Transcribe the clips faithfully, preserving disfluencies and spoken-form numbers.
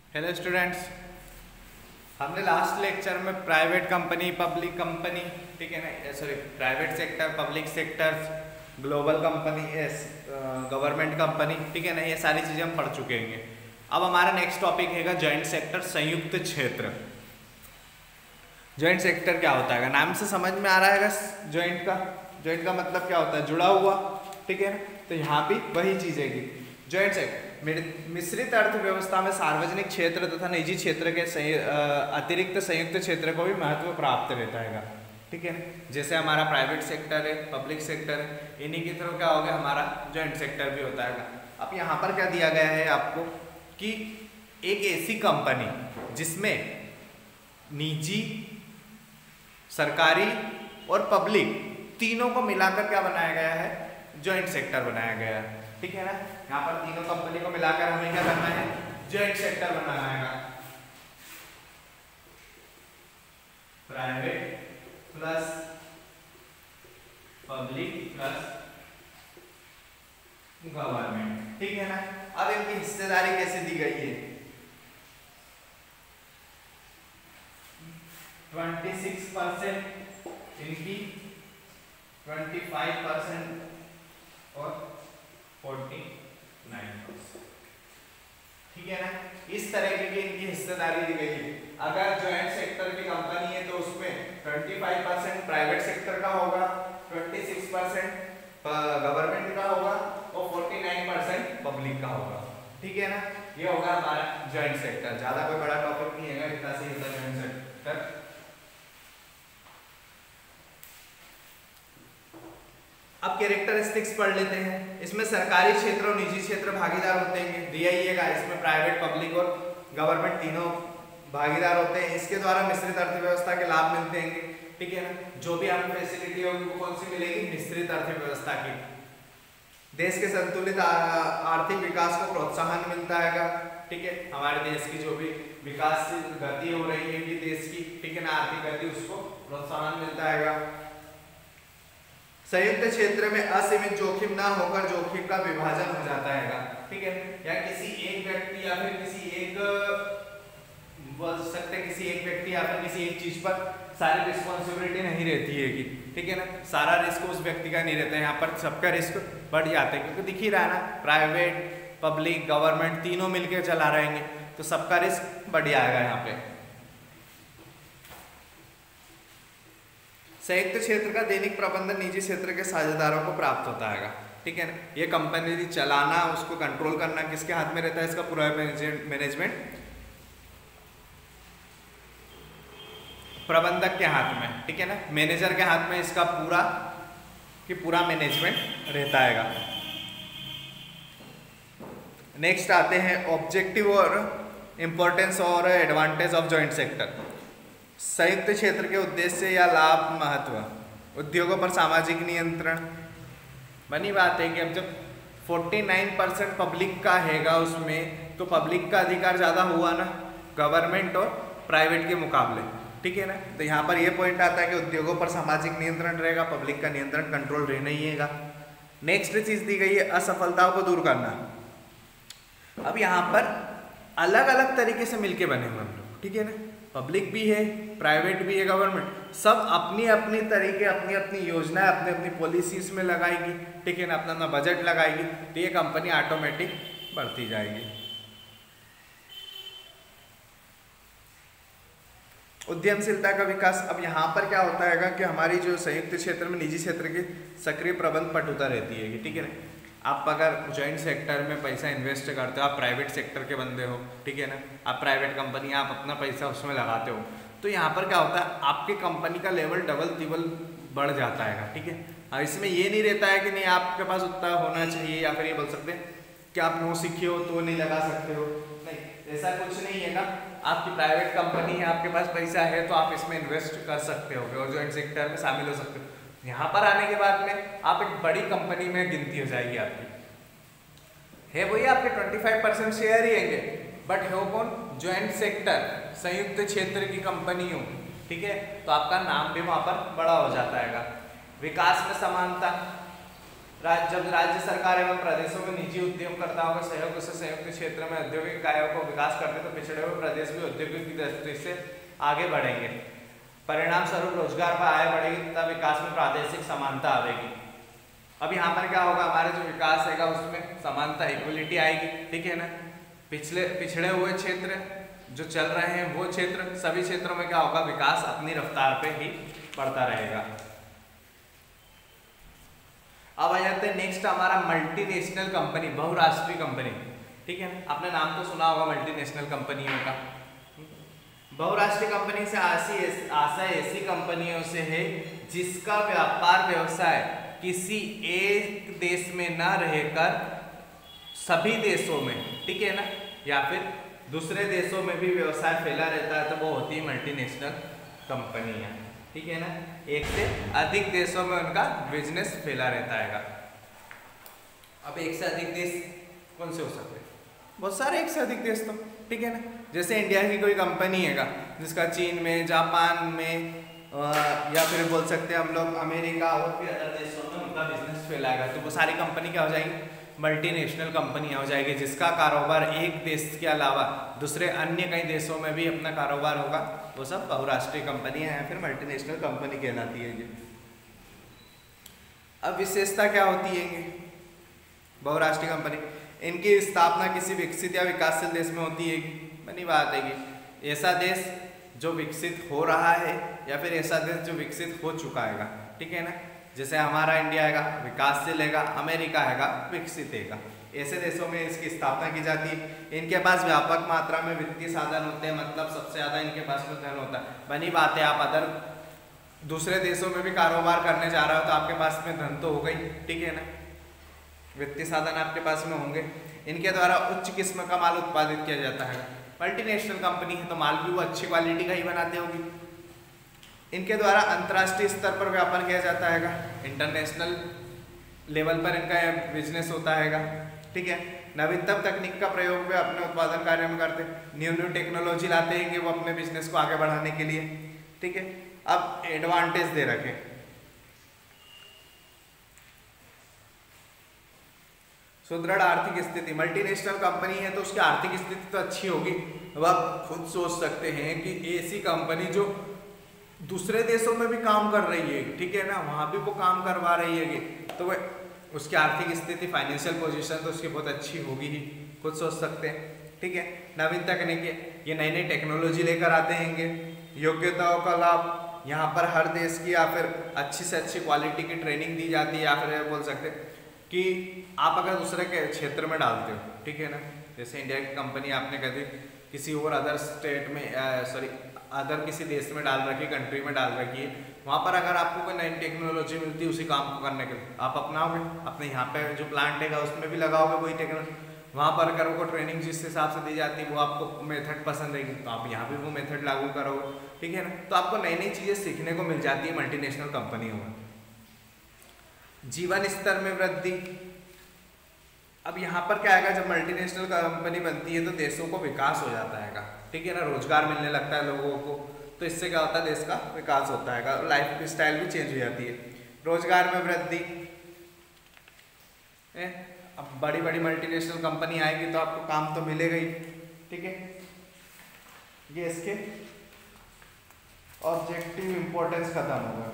Hello students, हमने last lecture में private company, public company, ठीक है ना, sorry private sector, public sector, global company, एस गवर्नमेंट कंपनी, ठीक है ना, ये सारी चीज़ें हम पढ़ चुके हैं। अब हमारा नेक्स्ट टॉपिक हैगा जॉइंट सेक्टर, संयुक्त क्षेत्र। जॉइंट सेक्टर क्या होता है, नाम से समझ में आ रहा है जॉइंट का जॉइंट का मतलब क्या होता है, जुड़ा हुआ, ठीक है ना। तो यहाँ भी वही चीज़ है कि जॉइंट सेक्टर मिश्रित अर्थव्यवस्था में सार्वजनिक क्षेत्र तथा निजी क्षेत्र के अतिरिक्त संयुक्त क्षेत्र को भी महत्व प्राप्त रहता है, ठीक है। जैसे हमारा प्राइवेट सेक्टर है, पब्लिक सेक्टर है, इन्हीं की तरफ क्या हो गया, हमारा जॉइंट सेक्टर भी होता है। अब यहाँ पर क्या दिया गया है आपको कि एक ऐसी कंपनी जिसमें निजी, सरकारी और पब्लिक तीनों को मिलाकर क्या बनाया गया है, जॉइंट सेक्टर बनाया गया है, ठीक है ना। यहाँ पर तीनों कंपनी को मिलाकर हमें क्या करना है, जॉइंट सेक्टर बनाना है। Private plus public plus government, ठीक है ना। अब इनकी हिस्सेदारी कैसे दी गई है, छब्बीस परसेंट इनकी, पच्चीस परसेंट और उनचास परसेंट, ठीक है ना। इस तरह की इनकी हिस्सेदारी दी गई है। अगर जॉइंट सेक्टर की कंपनी है तो उसमें पच्चीस परसेंट प्राइवेट सेक्टर का होगा, छब्बीस परसेंट गवर्नमेंट का होगा और उनचास परसेंट पब्लिक का होगा, ठीक है ना। ये होगा हमारा जॉइंट सेक्टर। ज्यादा कोई बड़ा टॉपिक नहीं है, इतना से होता जॉइंट सेक्टर। अब कैरेक्टरिस्टिक्स पढ़ लेते हैं। इसमें सरकारी क्षेत्र और निजी क्षेत्र भागीदार होते हैं, दिया ही है। इसमें प्राइवेट, पब्लिक और गवर्नमेंट तीनों भागीदार होते हैं। इसके द्वारा मिश्रित अर्थव्यवस्था के लाभ मिलते हैं, ठीक है ना। जो भी हमें फैसिलिटी होगी वो कौन सी मिलेगी, मिश्रित अर्थव्यवस्था की। देश के संतुलित आर्थिक विकास को प्रोत्साहन मिलता है, ठीक है। हमारे देश की जो भी विकास गति हो रही है कि देश की, ठीक है ना, आर्थिक गति, उसको प्रोत्साहन मिलता है। संयुक्त क्षेत्र में असीमित जोखिम ना होकर जोखिम का विभाजन हो जाता है, ठीक है। या किसी एक व्यक्ति या फिर किसी एक बोल सकते किसी एक व्यक्ति या फिर किसी एक चीज पर सारी रिस्पॉन्सिबिलिटी नहीं रहती है कि, ठीक है ना, सारा रिस्क उस व्यक्ति का नहीं रहता है। यहाँ पर सबका रिस्क बढ़ जाता है, क्योंकि दिख ही रहा है ना, प्राइवेट, पब्लिक, गवर्नमेंट तीनों मिलकर चला रहेंगे तो सबका रिस्क बढ़ जाएगा यहाँ पे। संयुक्त क्षेत्र का दैनिक प्रबंधन निजी क्षेत्र के साझेदारों को प्राप्त होता है, ठीक है ना। ये कंपनी चलाना, उसको कंट्रोल करना किसके हाथ में रहता है, इसका पूरा मैनेजमेंट प्रबंधक के हाथ में, ठीक है ना, मैनेजर के हाथ में इसका पूरा कि पूरा मैनेजमेंट रहता है। नेक्स्ट आते हैं ऑब्जेक्टिव और इंपॉर्टेंस और एडवांटेज ऑफ जॉइंट सेक्टर। संयुक्त क्षेत्र के उद्देश्य या लाभ, महत्व, उद्योगों पर सामाजिक नियंत्रण। बनी बात है कि अब जब उनचास परसेंट पब्लिक का हैगा उसमें, तो पब्लिक का अधिकार ज़्यादा हुआ ना गवर्नमेंट और प्राइवेट के मुकाबले, ठीक है ना। तो यहाँ पर यह पॉइंट आता है कि उद्योगों पर सामाजिक नियंत्रण रहेगा, पब्लिक का नियंत्रण, कंट्रोल रहना ही है। नेक्स्ट चीज़ दी गई है असफलताओं को दूर करना। अब यहाँ पर अलग अलग तरीके से मिलके बने हुए हम लोग, ठीक है ना। पब्लिक भी है, प्राइवेट भी है, गवर्नमेंट, सब अपनी अपनी तरीके, अपनी अपनी योजना, अपनी अपनी पॉलिसीज में लगाएगी, ठीक है ना, अपना अपना बजट लगाएगी, तो ये कंपनी ऑटोमेटिक बढ़ती जाएगी। उद्यमशीलता का विकास। अब यहाँ पर क्या होता है कि हमारी जो संयुक्त क्षेत्र में निजी क्षेत्र की सक्रिय प्रबंध पटुता रहती है, ठीक है ना। आप अगर जॉइंट सेक्टर में पैसा इन्वेस्ट करते हो, आप प्राइवेट सेक्टर के बंदे हो, ठीक है ना, आप प्राइवेट कंपनी, आप अपना पैसा उसमें लगाते हो, तो यहाँ पर क्या होता है, आपकी कंपनी का लेवल डबल तिबल बढ़ जाता है, ठीक है। और इसमें ये नहीं रहता है कि नहीं आपके पास उतना होना चाहिए, या फिर ये बोल सकते हैं कि आप नो सीखे हो तो नहीं लगा सकते हो, नहीं, ऐसा कुछ नहीं है ना। आपकी प्राइवेट कंपनी है, आपके पास पैसा है तो आप इसमें इन्वेस्ट कर सकते हो और जॉइंट सेक्टर में शामिल हो सकते हो। यहाँ पर आने के बाद में आप एक बड़ी कंपनी में गिनती हो जाएगी आपकी, है वही आपके पच्चीस परसेंट शेयर ही होंगे, बट हो कौन, जॉइंट सेक्टर, संयुक्त क्षेत्र की कंपनी हो, ठीक है, तो आपका नाम भी वहाँ पर बड़ा हो जाता है। विकास में समानता, राज्य जब राज्य सरकार एवं प्रदेशों में निजी उद्यमकर्ताओं का सहयोग से संयुक्त क्षेत्र में औद्योगिक इकाइयों को विकास करते तो पिछड़े हुए प्रदेश भी औद्योगिक की दृष्टि से आगे बढ़ेंगे। परिणाम स्वरूप रोजगार पर आय बढ़ेगी तथा विकास में प्रादेशिक समानता आएगी। अब यहाँ पर क्या होगा, हमारे जो विकास है उसमें समानता इक्वलिटी आएगी, ठीक है ना। पिछले पिछड़े हुए क्षेत्र जो चल रहे हैं वो क्षेत्र, सभी क्षेत्रों में क्या होगा, विकास अपनी रफ्तार पे ही बढ़ता रहेगा। अब आ जाते हैं नेक्स्ट हमारा मल्टीनेशनल कंपनी, बहुराष्ट्रीय कंपनी, ठीक है ना। आपने नाम तो सुना होगा मल्टीनेशनल कंपनियों का। बहुराष्ट्रीय कंपनी से आशय आशय ऐसी कंपनियों से है जिसका व्यापार व्यवसाय किसी एक देश में न रहकर सभी देशों में, ठीक है ना, या फिर दूसरे देशों में भी व्यवसाय फैला रहता है तो वो होती है मल्टीनेशनल कंपनियां, ठीक है ना। एक से अधिक देशों में उनका बिजनेस फैला रहता है। अब एक से अधिक देश कौन से हो सकते हैं, बहुत सारे एक से अधिक देश तो, ठीक है ना। जैसे इंडिया की कोई कंपनी है जिसका चीन में, जापान में, आ, या फिर बोल सकते हैं हम लोग अमेरिका और भी अदर देशों में उनका बिजनेस फैलाएगा, तो वो सारी कंपनी क्या हो जाएगी, मल्टीनेशनल कंपनियां हो जाएगी, जिसका कारोबार एक देश के अलावा दूसरे अन्य कई देशों में भी अपना कारोबार होगा, वो सब बहुराष्ट्रीय कंपनियां या फिर मल्टीनेशनल कंपनी कहलाती है। अब विशेषता क्या होती है बहुराष्ट्रीय कंपनी, इनकी स्थापना किसी विकसित या विकासशील देश में होती है। बनी बात है कि ऐसा देश जो विकसित हो रहा है या फिर ऐसा देश जो विकसित हो चुका है, ठीक है ना। जैसे हमारा इंडिया हैगा विकासशील हैगा, अमेरिका हैगा विकसित हैगा, ऐसे देशों में इसकी स्थापना की जाती है। इनके पास व्यापक मात्रा में वित्तीय साधन होते हैं, मतलब सबसे ज़्यादा इनके पास में धन होता है। बनी बात है, आप अदर दूसरे देशों में भी कारोबार करने जा रहे हो तो आपके पास में धन तो हो गई, ठीक है ना, वित्तीय साधन आपके पास में होंगे। इनके द्वारा उच्च किस्म का माल उत्पादित किया जाता है। मल्टीनेशनल कंपनी है तो माल भी वो अच्छी क्वालिटी का ही बनाते होगी। इनके द्वारा अंतर्राष्ट्रीय स्तर पर व्यापार किया जाता है, इंटरनेशनल लेवल पर इनका बिजनेस होता है, ठीक है। नवीनतम तकनीक का प्रयोग वे अपने उत्पादन कार्य में करते हैं, न्यू न्यू टेक्नोलॉजी लाते हैं कि वो अपने बिजनेस को आगे बढ़ाने के लिए, ठीक है। अब एडवांटेज दे रखे, सुदृढ़ आर्थिक स्थिति, मल्टीनेशनल कंपनी है तो उसकी आर्थिक स्थिति तो अच्छी होगी। अब आप खुद सोच सकते हैं कि ऐसी कंपनी जो दूसरे देशों में भी काम कर रही है, ठीक है ना, वहाँ भी वो काम करवा रही है, तो वह उसकी आर्थिक स्थिति, फाइनेंशियल पोजीशन तो उसकी बहुत अच्छी होगी ही, खुद सोच सकते हैं, ठीक है। नवीन तकनीकी, ये नई नई टेक्नोलॉजी लेकर आते हैं। योग्यताओं का लाभ, यहाँ पर हर देश की या फिर अच्छी से अच्छी क्वालिटी की ट्रेनिंग दी जाती है, या फिर बोल सकते हैं कि आप अगर दूसरे के क्षेत्र में डालते हो, ठीक है ना, जैसे इंडिया की कंपनी आपने कभी किसी और अदर स्टेट में, सॉरी अदर किसी देश में डाल रखी, कंट्री में डाल रखी है, वहाँ पर अगर आपको कोई नई टेक्नोलॉजी मिलती है उसी काम को करने के लिए, आप अपनाओगे, अपने यहाँ पे जो प्लांट है उसमें भी लगाओगे वही टेक्नोलॉजी। वहाँ पर अगर वो ट्रेनिंग जिस हिसाब से दी जाती है वो आपको मेथड पसंद आएगी तो आप यहाँ भी वो मेथड लागू करोगे, ठीक है ना। तो आपको नई नई चीज़ें सीखने को मिल जाती है मल्टीनेशनल कंपनियों में। जीवन स्तर में वृद्धि, अब यहाँ पर क्या आएगा, जब मल्टीनेशनल कंपनी बनती है तो देशों को विकास हो जाता है, ठीक है ना, रोजगार मिलने लगता है लोगों को, तो इससे क्या होता है, देश का विकास होता है, लाइफ स्टाइल भी चेंज हो जाती है। रोजगार में वृद्धि, अब बड़ी बड़ी मल्टीनेशनल कंपनी आएगी तो आपको काम तो मिलेगा ही, ठीक है। ये इसके ऑब्जेक्टिव इंपॉर्टेंस खत्म होगा।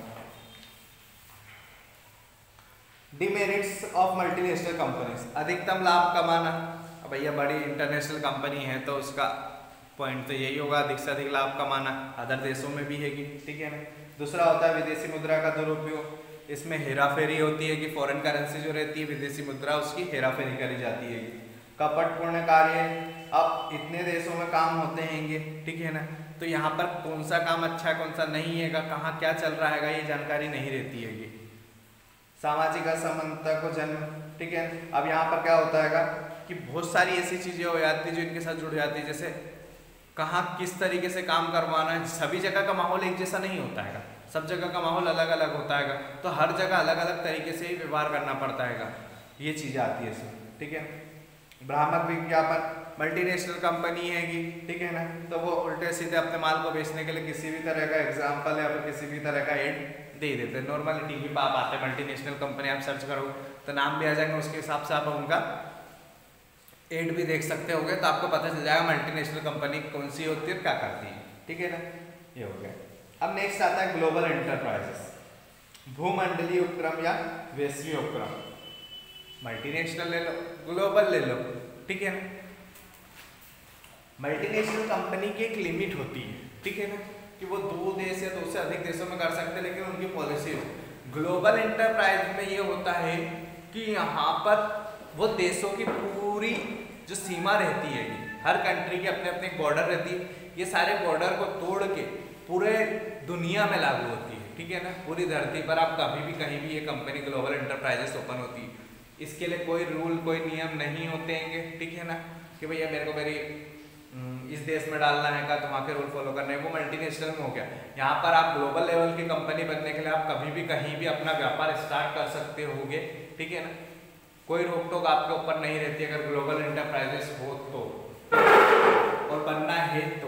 डिमेरिट्स ऑफ मल्टीनेशनल कंपनीज, अधिकतम लाभ कमाना, अब भैया बड़ी इंटरनेशनल कंपनी है तो उसका पॉइंट तो यही होगा, अधिक से अधिक लाभ कमाना, अदर देशों में भी है कि, ठीक है ना। दूसरा होता है विदेशी मुद्रा का दुरुपयोग, इसमें हेराफेरी होती है कि फॉरेन करेंसी जो रहती है विदेशी मुद्रा उसकी हेराफेरी करी जाती है। कपटपूर्ण कार्य, अब इतने देशों में काम होते हैं, ठीक है ना, तो यहाँ पर कौन सा काम अच्छा है कौन सा नहीं है, कहाँ क्या चल रहा है ये जानकारी नहीं रहती है। सामाजिक असमानता को जन्म, ठीक है। अब यहाँ पर क्या होता है कि बहुत सारी ऐसी चीजें हो जाती है जो इनके साथ जुड़ जाती है, जैसे कहाँ किस तरीके से काम करवाना है, सभी जगह का माहौल एक जैसा नहीं होता है, सब जगह का माहौल अलग अलग होता है, तो हर जगह अलग अलग तरीके से ही व्यवहार करना पड़ता है, ये चीज़ आती है इसमें, ठीक है। भ्रामक विज्ञापन, मल्टीनेशनल कंपनी है कि, ठीक है ना, तो वो उल्टे सीधे अपने माल को बेचने के लिए किसी भी तरह का एग्जाम्पल या फिर किसी भी तरह का एड दे देते हैं। नॉर्मल टीवी पर आप आते हैं मल्टीनेशनल कंपनी आप सर्च करोगे तो नाम भी आ जाएंगे, उसके हिसाब से आप उनका एड भी देख सकते होगे, तो आपको पता चल जाएगा मल्टीनेशनल कंपनी कौन सी होती है, क्या करती है। ठीक है ना, ये हो गया। अब नेक्स्ट आता है ग्लोबल एंटरप्राइजेस, भूमंडलीय उपक्रम या वैश्विक उपक्रम। मल्टीनेशनल ले लो, ग्लोबल ले लो, ठीक है ना। मल्टीनेशनल कंपनी की एक लिमिट होती है, ठीक है ना, कि वो दो देश या दो से अधिक देशों में कर सकते हैं, लेकिन उनकी पॉलिसी हो। ग्लोबल एंटरप्राइज में ये होता है कि यहाँ पर वो देशों की पूरी जो सीमा रहती है, हर कंट्री की अपने अपने बॉर्डर रहती है, ये सारे बॉर्डर को तोड़ के पूरे दुनिया में लागू होती है। ठीक है ना, पूरी धरती पर आप कभी भी कहीं भी ये कंपनी ग्लोबल एंटरप्राइजेस ओपन होती है। इसके लिए कोई रूल कोई नियम नहीं होते हैं, ठीक है ना, कि भैया मेरे को मेरी इस देश में डालना है का तो वहाँ के रूल फॉलो करने हैं, वो मल्टीनेशनल में हो गया। यहाँ पर आप ग्लोबल लेवल की कंपनी बनने के लिए आप कभी भी कहीं भी अपना व्यापार स्टार्ट कर सकते होगे, ठीक है ना, कोई रोक टोक आपके ऊपर नहीं रहती अगर ग्लोबल एंटरप्राइजेस हो तो, और बनना है तो।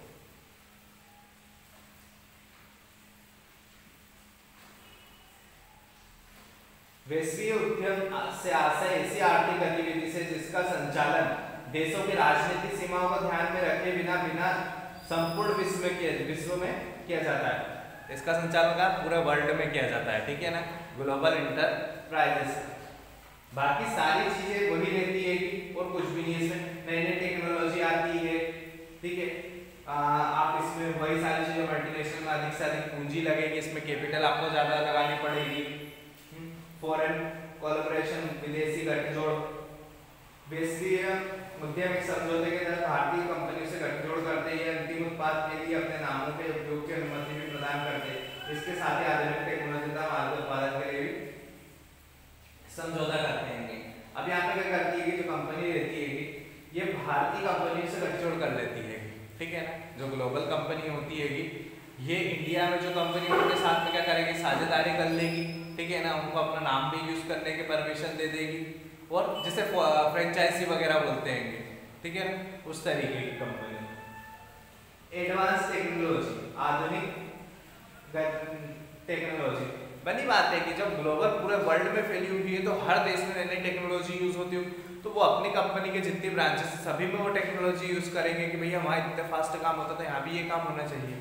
वैश्विक उद्यम से आशय ऐसी आर्थिक गतिविधि से जिसका संचालन देशों की राजनीतिक सीमाओं को ध्यान में रखे बिना बिना संपूर्ण विश्व में किया विश्व में किया जाता है। इसका संचालन का पूरे वर्ल्ड में किया जाता है, ठीक है ना, ग्लोबल एंटरप्राइजेस। बाकी सारी चीजें वही रहती है और कुछ भी नहीं, इसमें नई नई टेक्नोलॉजी आती है, ठीक है। आ, आप इसमें वही सारी चीजें मल्टीनेशनल में अधिक से अधिक पूंजी लगेगी, इसमें कैपिटल आपको ज्यादा लगानी पड़ेगी, फॉरेन कोलैबोरेशन विदेशी गठजोड़। वैश्विक उद्यम एक समझौते के तहत भारतीय कंपनियों से गठजोड़ करते हैं, अंतिम उत्पाद के लिए अपने नामों के उपयोग की अनुमति भी प्रदान करते हैं। इसके साथ ही आधुनिक टेक्नोलॉजी का माल के उत्पादन के लिए भी समझौता करते हैं। अब यहाँ पे क्या करती है कि जो कंपनी रहती है ये भारतीय कंपनियों से गठजोड़ कर लेती है, ठीक है ना। जो ग्लोबल कंपनी होती है ये इंडिया में जो कंपनी उनके साथ में क्या करेगी, साझेदारी कर लेगी, ठीक है ना, उनको अपना नाम भी यूज करने की परमिशन दे देगी, और जिसे फ्रेंचाइजी वगैरह बोलते हैं, ठीक है, उस तरीके की कंपनी। एडवांस टेक्नोलॉजी, आधुनिक टेक्नोलॉजी। बनी बात है कि जब ग्लोबल पूरे वर्ल्ड में फैली हुई है तो हर देश में नई नई टेक्नोलॉजी यूज होती है, तो वो अपनी कंपनी के जितनी ब्रांचेस है सभी में वो टेक्नोलॉजी यूज करेंगे कि भैया हमारा इतना फास्ट काम होता था, यहाँ भी ये काम होना चाहिए।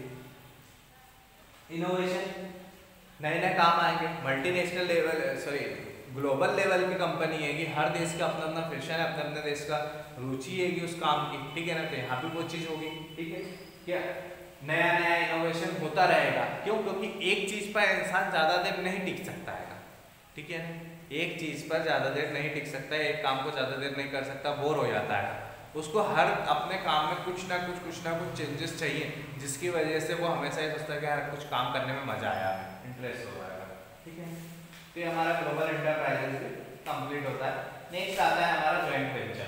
इनोवेशन, नए नए काम आएंगे। Multinational level sorry global level की कंपनी है कि हर देश का अपना अपना फैशन है, अपने अपने देश का रुचि है कि उस काम की, ठीक है ना, तो यहाँ पे वो चीज होगी, ठीक है। क्या नया नया इनोवेशन होता रहेगा, क्यों? क्योंकि एक चीज पर इंसान ज्यादा देर नहीं टिक सकता है, ठीक है ना, एक चीज पर ज्यादा देर नहीं टिक सकता है, एक काम को ज्यादा देर नहीं कर सकता, बोर हो जाता है। उसको हर अपने काम में कुछ ना कुछ कुछ ना कुछ चेंजेस चाहिए, जिसकी वजह से वो हमेशा ये सोचता है कि यार कुछ काम करने में मजा आया है, इंटरेस्ट हो रहा है, ठीक है। तो ये हमारा ग्लोबल एंटरप्राइजेस कंप्लीट होता है। नेक्स्ट आता है हमारा जॉइंट वेंचर।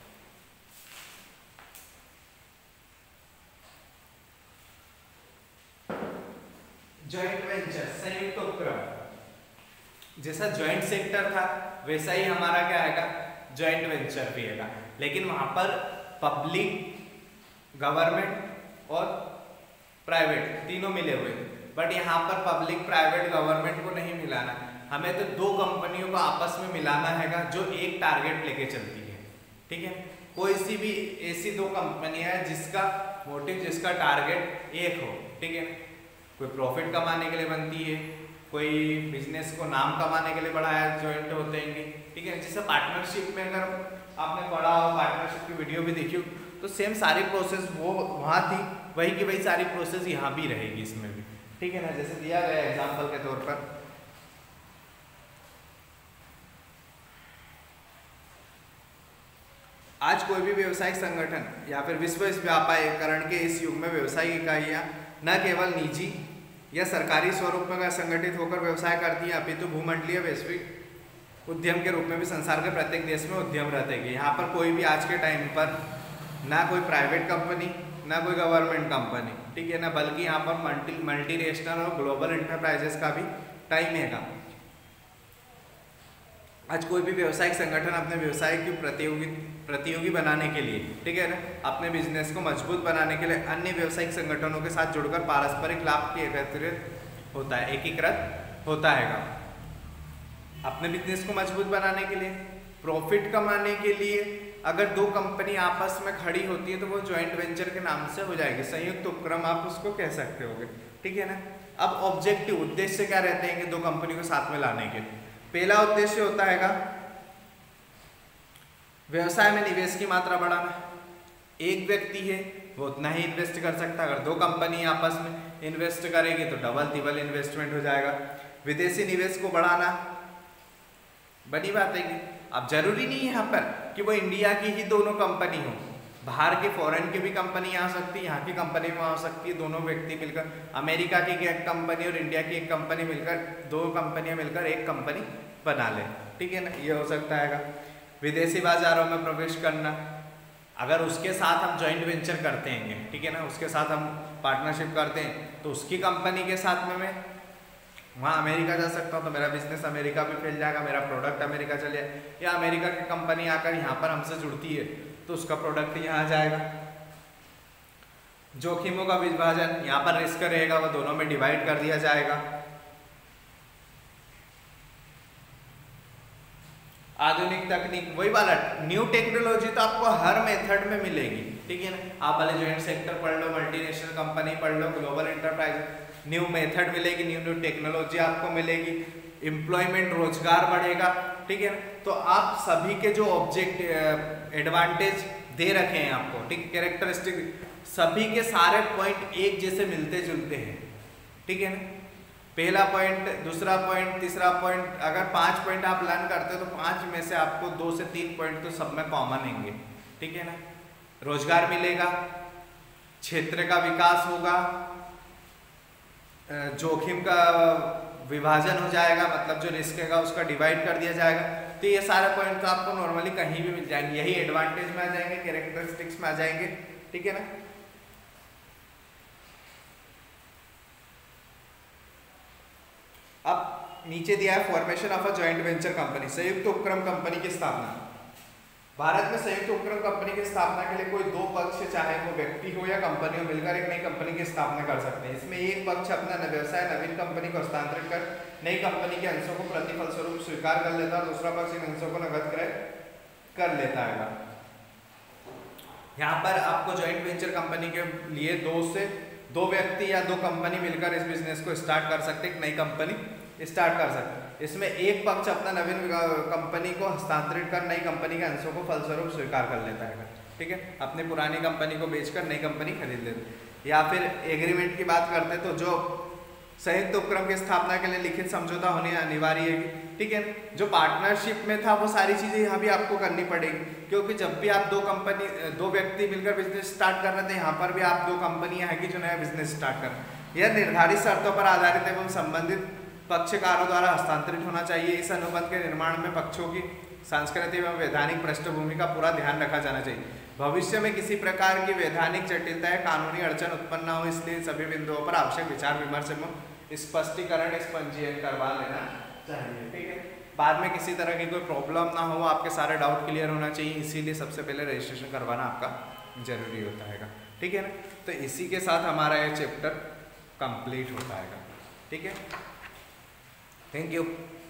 जॉइंट वेंचर, संयुक्त उपक्रम। जैसा जॉइंट सेक्टर था वैसा ही हमारा क्या आएगा, जॉइंट वेंचर भी आएगा, लेकिन वहां पर पब्लिक, गवर्नमेंट और प्राइवेट तीनों मिले हुए, बट यहाँ पर पब्लिक प्राइवेट गवर्नमेंट को नहीं मिलाना, हमें तो दो कंपनियों को आपस में मिलाना हैगा जो एक टारगेट लेके चलती है, ठीक है। कोई सी भी ऐसी दो कंपनियां हैं जिसका मोटिव, जिसका टारगेट एक हो, ठीक है। कोई प्रॉफिट कमाने के लिए बनती है, कोई बिजनेस को नाम कमाने के लिए बढ़ाया जॉइंट होते हैं, ठीक है। जैसे पार्टनरशिप में अगर आपने पढ़ा हो, पार्टनरशिप की वीडियो भी देखी हो, तो सेम सारी प्रोसेस वो वहाँ थी, वही की वही सारी प्रोसेस यहाँ भी रहेगी इसमें भी, ठीक है ना। जैसे दिया गया एग्जाम्पल के तौर पर, आज कोई भी व्यवसायिक संगठन या फिर विश्व व्यापारीकरण के इस युग में व्यवसायिक इकाइयाँ न केवल निजी या सरकारी स्वरूप में संगठित होकर व्यवसाय करती है, अपितु भूमंडलीय वैश्विक उद्यम के रूप में भी संसार के प्रत्येक देश में उद्यम रहते हैं। यहाँ पर कोई भी आज के टाइम पर ना कोई प्राइवेट कंपनी ना कोई गवर्नमेंट कंपनी, ठीक है ना, बल्कि यहाँ पर मल्टी मल्टीनेशनल और ग्लोबल एंटरप्राइजेस का भी टाइम हैगा। आज कोई भी व्यवसायिक संगठन अपने व्यवसाय की प्रतियोगी प्रतियोगी बनाने के लिए, ठीक है ना, अपने बिजनेस को मजबूत बनाने के लिए अन्य व्यवसायिक संगठनों के साथ जुड़कर पारस्परिक लाभ की एकत्रित होता है एकीकृत होता है। अपने बिजनेस को मजबूत बनाने के लिए, प्रॉफिट कमाने के लिए। अगर दो कंपनी आपस में खड़ी होती है तो वो ज्वाइंट वेंचर के नाम से हो जाएगी, संयुक्त उपक्रम आप उसको कह सकते होगे, ठीक है ना। अब ऑब्जेक्टिव, उद्देश्य क्या रहते हैं कि दो कंपनी को साथ में लाने के। पहला उद्देश्य होता है व्यवसाय में निवेश की मात्रा बढ़ाना। एक व्यक्ति है वो उतना ही इन्वेस्ट कर सकता है, अगर दो कंपनी आपस में इन्वेस्ट करेगी तो डबल तिबल इन्वेस्टमेंट हो जाएगा। विदेशी निवेश को बढ़ाना, बड़ी बात है कि अब जरूरी नहीं है यहाँ पर कि वो इंडिया की ही दोनों कंपनी हो, बाहर के फॉरेन की भी कंपनी आ सकती है, यहाँ की कंपनी में आ सकती है। दोनों व्यक्ति मिलकर, अमेरिका की एक कंपनी और इंडिया की एक कंपनी मिलकर, दो कंपनियां मिलकर एक कंपनी बना ले, ठीक है ना, ये हो सकता है। विदेशी बाजारों में प्रवेश करना, अगर उसके साथ हम जॉइंट वेंचर करते हैं, ठीक है ना, उसके साथ हम पार्टनरशिप करते हैं तो उसकी कंपनी के साथ में मैं वहाँ अमेरिका जा सकता हूँ तो मेरा बिजनेस अमेरिका में फैल जाएगा, मेरा प्रोडक्ट अमेरिका चले जाए, या अमेरिका की कंपनी आकर यहाँ पर हमसे जुड़ती है तो उसका प्रोडक्ट यहाँ आ जाएगा। जोखिमों का विभाजन, यहाँ पर रिस्क रहेगा वो दोनों में डिवाइड कर दिया जाएगा। आधुनिक तकनीक, वही वाला न्यू टेक्नोलॉजी तो आपको हर मेथड में मिलेगी, ठीक है ना। आप वाले ज्वाइंट सेक्टर पढ़ लो, मल्टीनेशनल कंपनी पढ़ लो, ग्लोबल एंटरप्राइज, न्यू मेथड मिलेगी, न्यू न्यू टेक्नोलॉजी आपको मिलेगी, एम्प्लॉयमेंट, रोजगार बढ़ेगा, ठीक है ना। तो आप सभी के जो ऑब्जेक्ट एडवांटेज दे रखे हैं आपको, ठीक, कैरेक्टरिस्टिक, सभी के सारे पॉइंट एक जैसे मिलते जुलते हैं, ठीक है ना। पहला पॉइंट, दूसरा पॉइंट, तीसरा पॉइंट, अगर पांच पॉइंट आप लर्न करते हो तो पांच में से आपको दो से तीन पॉइंट तो सब में कॉमन होंगे, ठीक है ना। रोजगार मिलेगा, क्षेत्र का विकास होगा, जोखिम का विभाजन हो जाएगा, मतलब जो रिस्क है उसका डिवाइड कर दिया जाएगा। तो ये सारे पॉइंट तो आपको नॉर्मली कहीं भी मिल जाएंगे, यही एडवांटेज में आ जाएंगे, कैरेक्टरिस्टिक्स में आ जाएंगे, ठीक है ना। अब नीचे दिया है formation of a joint venture company, संयुक्त उपक्रम कंपनी की स्थापना। भारत में संयुक्त उपक्रम कंपनी की स्थापना के लिए कोई दो पक्ष, चाहे वो व्यक्ति हो या कंपनी हो, मिलकर एक नई कंपनी की स्थापना कर सकते हैं। इसमें एक पक्ष अपना व्यवसाय नवीन कंपनी को हस्तांतरित कर नई कंपनी के अंशों को प्रतिफल स्वरूप स्वीकार कर लेता है और दूसरा पक्ष इन अंशों को नकद क्रय कर लेता है। यहाँ पर आपको जॉइंट वेंचर कंपनी के लिए दो से दो व्यक्ति या दो कंपनी मिलकर इस बिजनेस को स्टार्ट कर सकते हैं, एक नई कंपनी स्टार्ट कर सकते हैं। इसमें एक पक्ष अपना नवीन कंपनी को हस्तांतरित कर नई कंपनी के अंशों को फलस्वरूप स्वीकार कर लेता है, ठीक है, अपनी पुरानी कंपनी को बेचकर नई कंपनी खरीद लेते। या फिर एग्रीमेंट की बात करते तो जो संयुक्त उपक्रम की स्थापना के लिए लिखित समझौता होनी अनिवार्य है, ठीक है। जो पार्टनरशिप में था वो सारी चीजें यहाँ भी आपको करनी पड़ेगी, क्योंकि जब भी आप दो कंपनी दो व्यक्ति मिलकर बिजनेस स्टार्ट कर रहे थे, यहाँ पर भी आप दो कंपनियां हैं कि जो नया बिजनेस स्टार्ट कर, यह निर्धारित शर्तों पर आधारित एवं संबंधित पक्षकारों द्वारा हस्तांतरित होना चाहिए। इस अनुबंध के निर्माण में पक्षों की सांस्कृतिक एवं वैधानिक पृष्ठभूमि का पूरा ध्यान रखा जाना चाहिए। भविष्य में किसी प्रकार की वैधानिक जटिलता या कानूनी अड़चन उत्पन्न न हो, इसलिए सभी बिंदुओं पर आवश्यक विचार विमर्श एवं स्पष्टीकरण इस पंजीयन करवा लेना चाहिए, ठीक है। बाद में किसी तरह की कोई प्रॉब्लम ना हो, आपके सारे डाउट क्लियर होना चाहिए, इसीलिए सबसे पहले रजिस्ट्रेशन करवाना आपका जरूरी होता है, ठीक है ना। तो इसी के साथ हमारा ये चैप्टर कंप्लीट होता है, ठीक है। Thank you.